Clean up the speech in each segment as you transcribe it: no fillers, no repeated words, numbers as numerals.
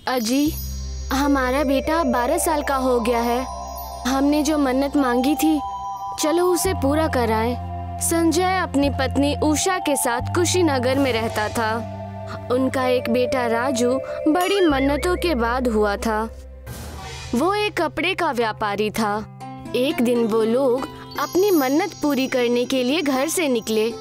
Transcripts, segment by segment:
अजी, हमारा बेटा 12 साल का हो गया है। हमने जो मन्नत मांगी थी, चलो उसे पूरा कराएं। संजय अपनी पत्नी उषा के साथ कुशीनगर में रहता था। उनका एक बेटा राजू बड़ी मन्नतों के बाद हुआ था। वो एक कपड़े का व्यापारी था। एक दिन वो लोग अपनी मन्नत पूरी करने के लिए घर से निकले।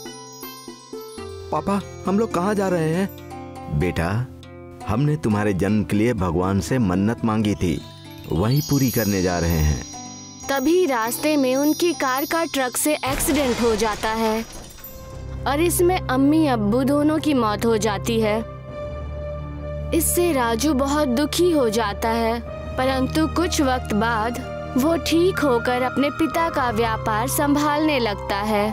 पापा, हम लोग कहाँ जा रहे हैं? बेटा, हमने तुम्हारे जन्म के लिए भगवान से मन्नत मांगी थी, वही पूरी करने जा रहे हैं। तभी रास्ते में उनकी कार का ट्रक से एक्सीडेंट हो जाता है और इसमें अम्मी अब्बू दोनों की मौत हो जाती है। इससे राजू बहुत दुखी हो जाता है, परंतु कुछ वक्त बाद वो ठीक होकर अपने पिता का व्यापार संभालने लगता है।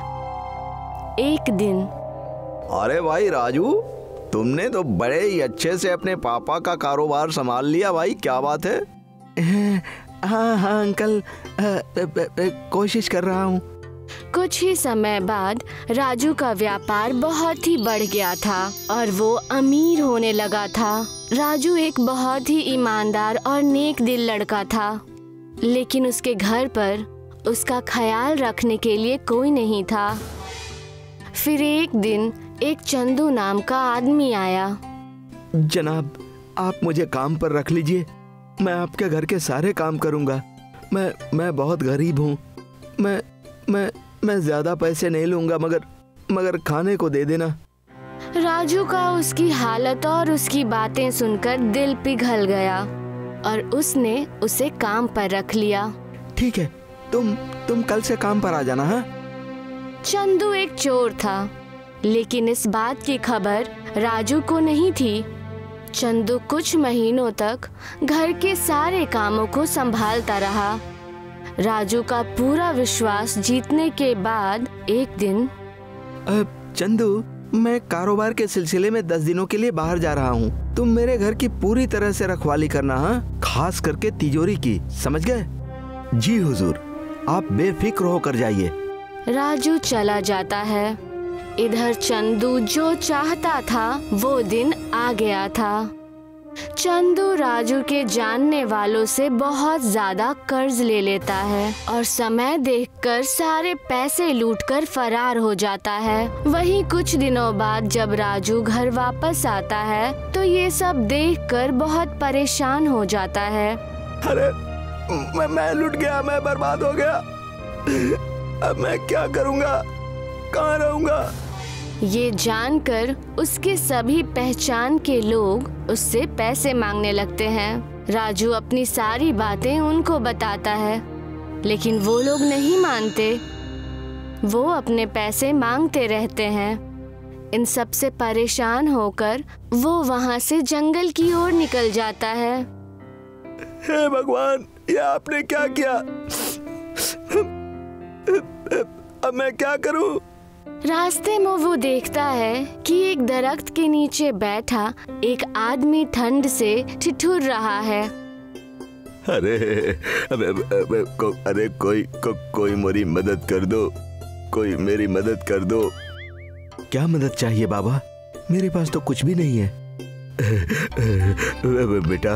एक दिन, अरे भाई राजू, तुमने तो बड़े ही अच्छे से अपने पापा का कारोबार संभाल लिया भाई, क्या बात है? हाँ अंकल, कोशिश कर रहा हूँ। कुछ ही समय बाद राजू का व्यापार बहुत ही बढ़ गया था और वो अमीर होने लगा था। राजू एक बहुत ही ईमानदार और नेक दिल लड़का था, लेकिन उसके घर पर उसका ख्याल रखने के लिए कोई नहीं था। फिर एक दिन एक चंदू नाम का आदमी आया। जनाब, आप मुझे काम पर रख लीजिए, मैं आपके घर के सारे काम करूंगा। मैं बहुत गरीब हूँ, मैं ज्यादा पैसे नहीं लूंगा, मगर खाने को दे देना। राजू का उसकी हालत और उसकी बातें सुनकर दिल पिघल गया और उसने उसे काम पर रख लिया। ठीक है, तुम कल से काम पर आ जाना। हाँ? चंदू एक चोर था, लेकिन इस बात की खबर राजू को नहीं थी। चंदू कुछ महीनों तक घर के सारे कामों को संभालता रहा। राजू का पूरा विश्वास जीतने के बाद एक दिन, चंदू, मैं कारोबार के सिलसिले में 10 दिनों के लिए बाहर जा रहा हूँ। तुम मेरे घर की पूरी तरह से रखवाली करना। हाँ, खास करके तिजोरी की, समझ गए? जी हुजूर, आप बेफिक्र होकर जाइए। राजू चला जाता है। इधर चंदू जो चाहता था वो दिन आ गया था। चंदू राजू के जानने वालों से बहुत ज्यादा कर्ज ले लेता है और समय देखकर सारे पैसे लूटकर फरार हो जाता है। वहीं कुछ दिनों बाद जब राजू घर वापस आता है तो ये सब देखकर बहुत परेशान हो जाता है। अरे, मैं लूट गया, मैं बर्बाद हो गया। अब मैं क्या करूँगा, कहाँ रहूँगा? ये जानकर उसके सभी पहचान के लोग उससे पैसे मांगने लगते हैं। राजू अपनी सारी बातें उनको बताता है, लेकिन वो लोग नहीं मानते। वो अपने पैसे मांगते रहते हैं। इन सब से परेशान होकर वो वहाँ से जंगल की ओर निकल जाता है। हे भगवान, ये आपने क्या किया? अब मैं क्या करूं? रास्ते में वो देखता है कि एक दरख्त के नीचे बैठा एक आदमी ठंड से ठिठुर रहा है। अरे कोई मेरी मदद कर दो, कोई मेरी मदद कर दो। क्या मदद चाहिए बाबा? मेरे पास तो कुछ भी नहीं है। बेटा,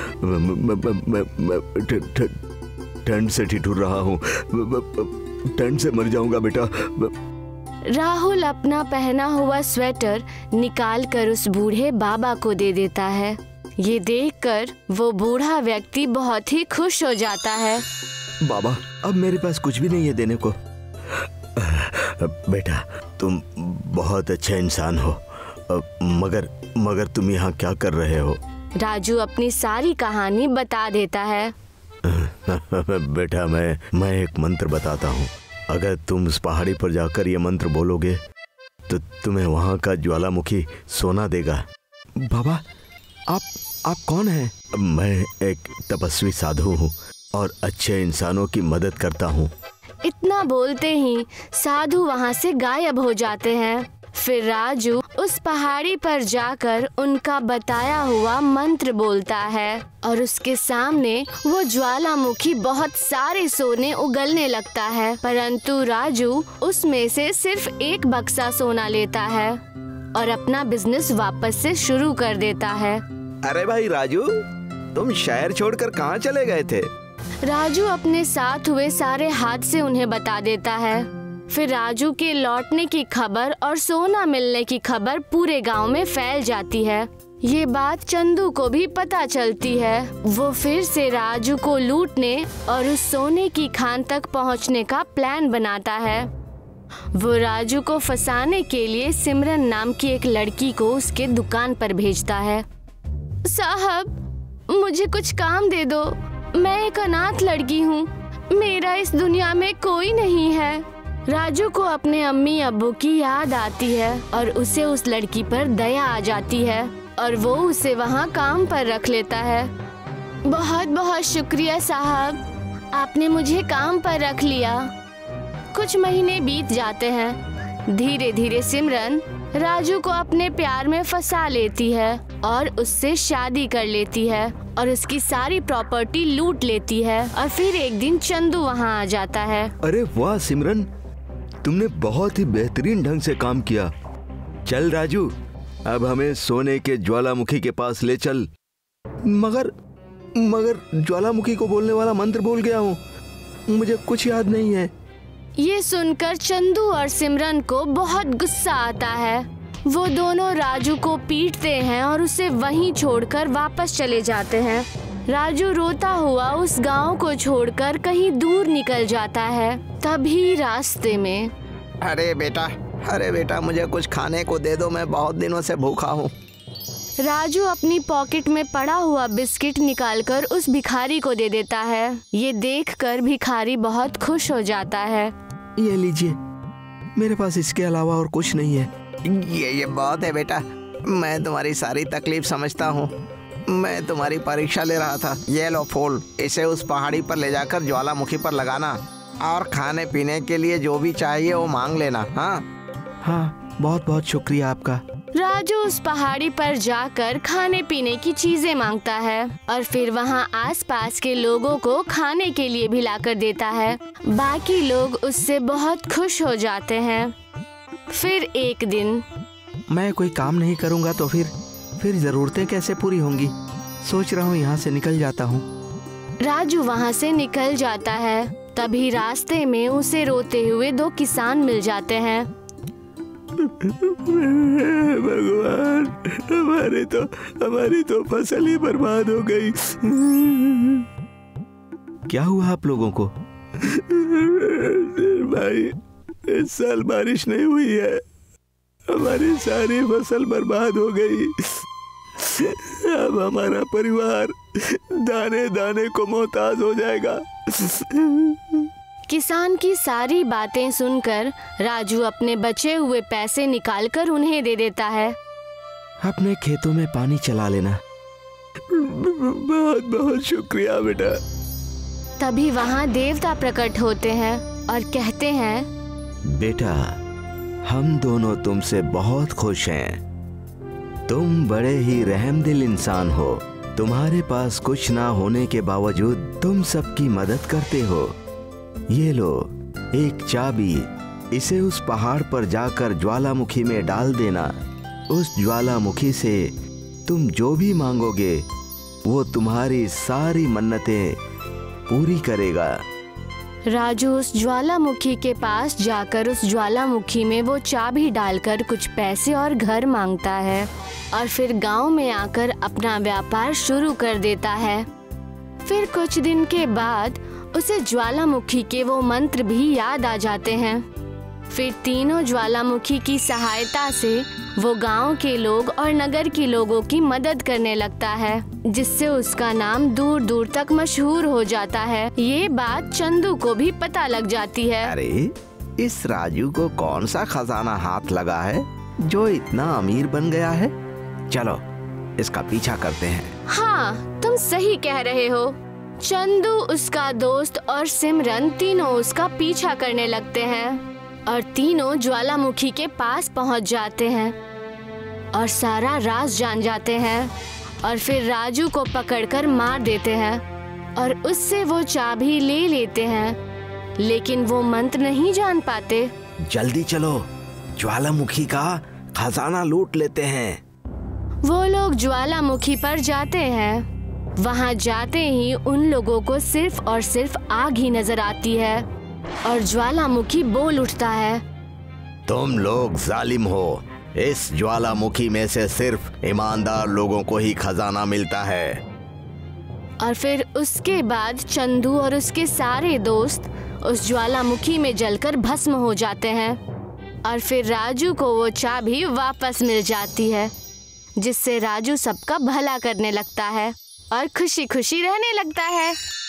ठंड से ठिठुर रहा हूँ, ठंड से मर जाऊंगा बेटा। राहुल अपना पहना हुआ स्वेटर निकाल कर उस बूढ़े बाबा को दे देता है। ये देखकर वो बूढ़ा व्यक्ति बहुत ही खुश हो जाता है। बाबा, अब मेरे पास कुछ भी नहीं है देने को। बेटा, तुम बहुत अच्छा इंसान हो, मगर तुम यहाँ क्या कर रहे हो? राजू अपनी सारी कहानी बता देता है। बेटा, मैं एक मंत्र बताता हूँ। अगर तुम उस पहाड़ी पर जाकर ये मंत्र बोलोगे तो तुम्हें वहाँ का ज्वालामुखी सोना देगा। बाबा, आप कौन हैं? मैं एक तपस्वी साधु हूँ और अच्छे इंसानों की मदद करता हूँ। इतना बोलते ही साधु वहाँ से गायब हो जाते हैं। फिर राजू उस पहाड़ी पर जाकर उनका बताया हुआ मंत्र बोलता है और उसके सामने वो ज्वालामुखी बहुत सारे सोने उगलने लगता है, परंतु राजू उसमें से सिर्फ एक बक्सा सोना लेता है और अपना बिजनेस वापस से शुरू कर देता है। अरे भाई राजू, तुम शहर छोड़कर कहाँ चले गए थे? राजू अपने साथ हुए सारे हादसे उन्हें बता देता है। फिर राजू के लौटने की खबर और सोना मिलने की खबर पूरे गांव में फैल जाती है। ये बात चंदू को भी पता चलती है। वो फिर से राजू को लूटने और उस सोने की खान तक पहुंचने का प्लान बनाता है। वो राजू को फंसाने के लिए सिमरन नाम की एक लड़की को उसके दुकान पर भेजता है। साहब, मुझे कुछ काम दे दो। मैं एक अनाथ लड़की हूँ। मेरा इस दुनिया में कोई नहीं है। राजू को अपने अम्मी अब्बू की याद आती है और उसे उस लड़की पर दया आ जाती है और वो उसे वहाँ काम पर रख लेता है। बहुत बहुत शुक्रिया साहब, आपने मुझे काम पर रख लिया। कुछ महीने बीत जाते हैं। धीरे धीरे सिमरन राजू को अपने प्यार में फंसा लेती है और उससे शादी कर लेती है और उसकी सारी प्रॉपर्टी लूट लेती है। और फिर एक दिन चंदू वहाँ आ जाता है। अरे वाह सिमरन, तुमने बहुत ही बेहतरीन ढंग से काम किया। चल राजू, अब हमें सोने के ज्वालामुखी के पास ले चल। मगर ज्वालामुखी को बोलने वाला मंत्र भूल गया हूँ, मुझे कुछ याद नहीं है। ये सुनकर चंदू और सिमरन को बहुत गुस्सा आता है। वो दोनों राजू को पीटते हैं और उसे वहीं छोड़कर वापस चले जाते हैं। राजू रोता हुआ उस गांव को छोड़कर कहीं दूर निकल जाता है। तभी रास्ते में अरे बेटा मुझे कुछ खाने को दे दो, मैं बहुत दिनों से भूखा हूँ। राजू अपनी पॉकेट में पड़ा हुआ बिस्किट निकालकर उस भिखारी को दे देता है। ये देखकर भिखारी बहुत खुश हो जाता है। ये लीजिए, मेरे पास इसके अलावा और कुछ नहीं है। ये बहुत है बेटा, मैं तुम्हारी सारी तकलीफ समझता हूँ। मैं तुम्हारी परीक्षा ले रहा था। ये लो फूल, इसे उस पहाड़ी पर ले जाकर ज्वालामुखी पर लगाना और खाने पीने के लिए जो भी चाहिए वो मांग लेना। हाँ, बहुत बहुत शुक्रिया आपका। राजू उस पहाड़ी पर जाकर खाने पीने की चीजें मांगता है और फिर वहाँ आसपास के लोगों को खाने के लिए भी लाकर देता है। बाकी लोग उससे बहुत खुश हो जाते हैं। फिर एक दिन, मैं कोई काम नहीं करूँगा तो फिर जरूरतें कैसे पूरी होंगी? सोच रहा हूँ यहाँ से निकल जाता हूँ। राजू वहाँ से निकल जाता है। तभी रास्ते में उसे रोते हुए दो किसान मिल जाते हैं। भगवान, हमारी तो फसल ही बर्बाद हो गई। क्या हुआ आप लोगों को? भाई, इस साल बारिश नहीं हुई है, हमारी सारी फसल बर्बाद हो गई। अब हमारा परिवार दाने दाने को मोहताज हो जाएगा। किसान की सारी बातें सुनकर राजू अपने बचे हुए पैसे निकालकर उन्हें दे देता है। अपने खेतों में पानी चला लेना। बहुत बहुत शुक्रिया बेटा। तभी वहाँ देवता प्रकट होते हैं और कहते हैं, बेटा, हम दोनों तुमसे बहुत खुश हैं। तुम बड़े ही रहमदिल इंसान हो। तुम्हारे पास कुछ ना होने के बावजूद तुम सबकी मदद करते हो। ये लो एक चाबी, इसे उस पहाड़ पर जाकर ज्वालामुखी में डाल देना। उस ज्वालामुखी से तुम जो भी मांगोगे वो तुम्हारी सारी मन्नतें पूरी करेगा। राजू उस ज्वालामुखी के पास जाकर उस ज्वालामुखी में वो चाबी डालकर कुछ पैसे और घर मांगता है और फिर गांव में आकर अपना व्यापार शुरू कर देता है। फिर कुछ दिन के बाद उसे ज्वालामुखी के वो मंत्र भी याद आ जाते हैं। फिर तीनों ज्वालामुखी की सहायता से वो गांव के लोग और नगर के लोगों की मदद करने लगता है, जिससे उसका नाम दूर दूर तक मशहूर हो जाता है। ये बात चंदू को भी पता लग जाती है। अरे, इस राजू को कौन सा खजाना हाथ लगा है जो इतना अमीर बन गया है? चलो इसका पीछा करते हैं। हाँ, तुम सही कह रहे हो। चंदू, उसका दोस्त और सिमरन तीनों उसका पीछा करने लगते हैं और तीनों ज्वालामुखी के पास पहुंच जाते हैं और सारा राज जान जाते हैं और फिर राजू को पकड़कर मार देते हैं और उससे वो चाबी ले लेते हैं, लेकिन वो मंत्र नहीं जान पाते। जल्दी चलो, ज्वालामुखी का खजाना लूट लेते हैं। वो लोग ज्वालामुखी पर जाते हैं। वहां जाते ही उन लोगों को सिर्फ और सिर्फ आग ही नजर आती है और ज्वालामुखी बोल उठता है, तुम लोग जालिम हो। इस ज्वालामुखी में से सिर्फ ईमानदार लोगों को ही खजाना मिलता है। और फिर उसके बाद चंदू और उसके सारे दोस्त उस ज्वालामुखी में जलकर भस्म हो जाते हैं और फिर राजू को वो चाबी वापस मिल जाती है, जिससे राजू सबका भला करने लगता है और खुशी खुशी रहने लगता है।